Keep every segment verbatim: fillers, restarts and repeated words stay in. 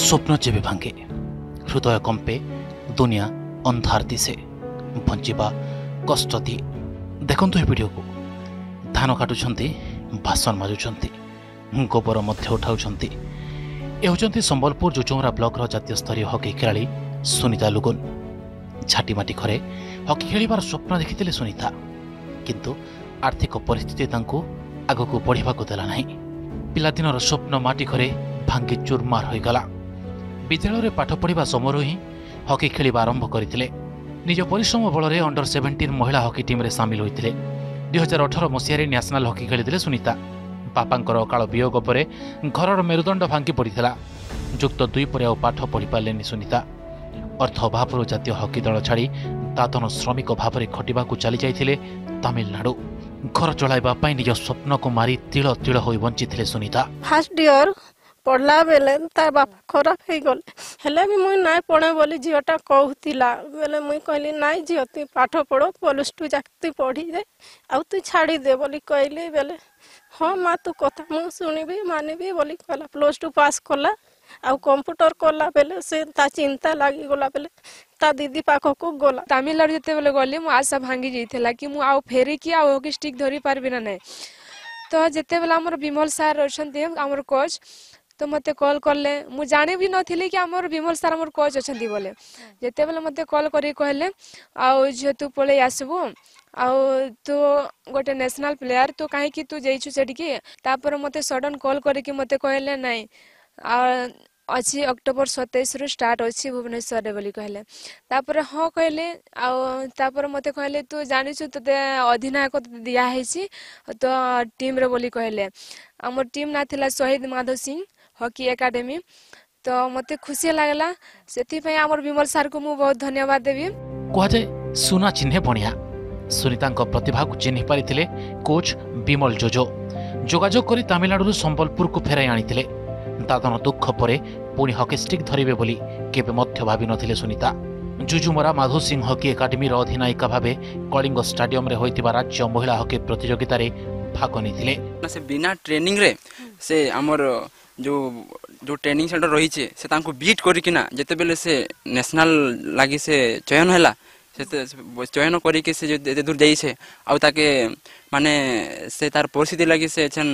स्वप्न जेबे भांगे हृदय कंपे दुनिया अंधार दिसे बंचिबा कष्ट दिए। देखंतु ए वीडियो को धान काटुछंती बासन माजुछंती गोबर मध्य उठाउछंती। ए होचंती संबलपुर जुचौरा ब्लॉक जातीय स्तरीय हॉकी खिलाड़ी सुनीता लुगुन। झाटीमाटी घरे हॉकी खेलिबार स्वप्न देखिथिले सुनीता, किंतु आर्थिक परिस्थिति तांको आगको बढ़िबाको देला नाही। पिलादिनर स्वप्न माटी घरे भांगी चूरमार हो गला। विद्यालय पाठ पढ़ा समय ही हॉकी खेलिबा आरंभ करथिले। निज परिश्रम बल में अंडर सेवेन्टीन महिला हॉकी टीम रे सामिल होइथिले। दुई हजार अठर मसीह न्याशनल हॉकी खेलिथिले सुनीता। बापांकर अकाल वियोग पर घरर मेरुदंड भांगी पड़ता। जुक्त दुई पर आउ पाठ पढ़ी पारे सुनीता। अर्थ अभाव जातीय हॉकी दल छाड़ी दादन श्रमिक भाव में खटिबा चली जाइथिले तमिलनाडु। घर चलाइबा निज स्वप्न को मारी तिल तिल हो बंची सुनीता। फास्ट ईयर पढ़ला बेले तार बापा खराब हो गले हेले भी मुई नाय पढ़े बोली झीटा कहूला बेले मुई कहली नाई झील तु पाठ पढ़ प्लस टू जाके पढ़ी दे आउ तु छाड़ी दे बोली कहली बेले हाँ माँ तू कथा मुझे शुणबी मानबी बोली कहला। प्लस टू पास कला आउ कंप्यूटर कला बेले से ता चिंता लगी गला बेले ता दीदी पाख को गला। तमिलनाडु जिते बेले गली मो आशा भांगी जाइथिला कि मु आउ फेरी कि आउ हॉकी स्टिक धरि पारबी ना नहीं। तो जिते बेले हमर विमल सर अछंती हमर कोच तो मते कॉल करले मु जाने भी नथिले कि हमर विमल सर हमर कोच अछंती बोले। जेते बेले मते कॉल करी कहले आउ जे तू पळे आसबो आउ तू गोटे नेशनल प्लेयर तो काहे कि तू जइछु सेठी कि तापर मते सडन कॉल करी कि मते कहले नाही आ अच्छी अक्टोबर सत्ताईस रु स्टार्ट अच्छी भुवनेश्वर रे बोली कहले। तापर हाँ कहले आपर मते कहले तू जानिछु तते अधिनायक दिया हेछि तो टीम रे बोली कहले। हमर टीम ना थिला शहीद माधव सिंह हॉकी एकेडमी। तो मते खुशी लागला सेति पय हमर विमल सर को मु बहुत धन्यवाद देबी। कह जाए सुना चिन्हे बणिया सुनीता प्रतिभा को चिन्ह पारिथिले कोच विमल जोजो। जोगाजोग करी तमिलनाडु संबलपुर को फेराई आनिथिले। दादन दुख परे पुणी हॉकी स्टिक धरिबे बोली केबे मध्य भाबी नथिले सुनीता। जुजुमरा माधव सिंह हॉकी एकेडमी अधिनायिका भावे कलिंग स्टेडियम रे होइतिबा राज्य महिला हॉकी प्रतियोगिता रे भाग निथिले। से बिना ट्रेनिंग रे से हमर जो जो ट्रेनिंग सेंटर रही छे से तांको बीट करी किना जते बेले से नेशनल लागि से चयन हैला से चयन करी के से जे दूर जाई छे आ ताके माने से तार परिस्थिति लागि से छन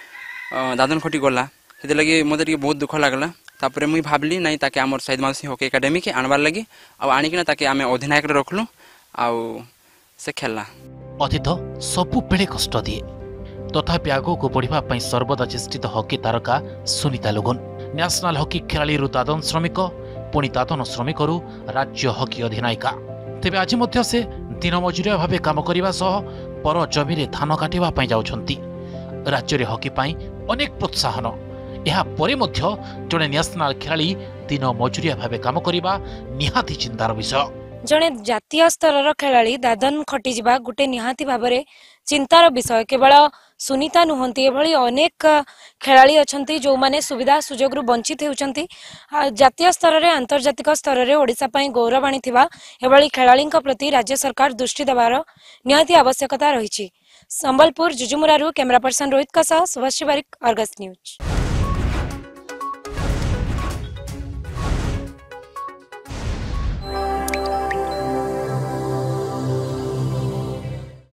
दादन खटी गला से लगी मते टिके बहुत दुख लागला। तापर मुई भाबली नाही ताके हमर शहीद माधव सिंह हॉकी एकेडमी के आनबार लगी आ आनी किना ताके आमे अधिनायक रे रखलु आ से खेलला। अतीत सबु बेले कष्ट दिए तथापि आगो को बढ़िबा सर्वदा चेष्टित हॉकी तारका सुनीता लुगुन। नेशनल हॉकी खेलाड़ी दादन श्रमिक पुणी दादन श्रमिक राज्य हॉकी अधिनायिका। तेबे आज मध्य से दिन मजुरिया भावे काम करिबा सह पर जमी रे धान काटिबा पई जाउछंती। राज्य रे हॉकी पई अनेक प्रोत्साहन एहा परे मध्य जने नेशनल खेलाड़ी दिन मजुरिया भावे काम करिबा निहाती चिंतार विषय। जने जातीय स्तर खेलाड़ी दादन खटी जावा गोटे निहाती भाबरे चिंतार विषय। केवल सुनीता नुहंती एभली अनेक खेलाड़ी अछंती जो माने सुविधा सुजोग रु वंचित हेउचंती। जातीय स्तर रे अंतर्जातिक स्तर रे ओडिसा पई गौरव आनिथिबा एभली खेलाड़ी प्रति राज्य सरकार दृष्टि देवार निहाती आवश्यकता रहिछि। संबलपुर जुजुमुरारू कैमरा पर्सन रोहित का सह सुभाष बारिक, अर्गस न्यूज।